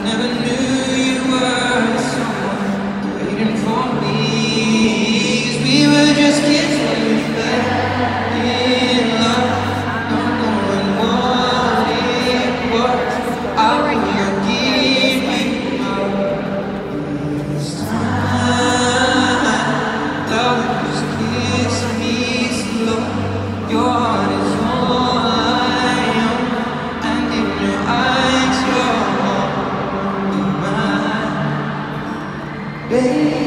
never knew you were someone waiting for me. 'Cause we were just kids when we fell in love, not knowing what it was. I will give you my this time. Love, just kiss me slow. Your heart is all I own, and in your eyes you're all mine, baby.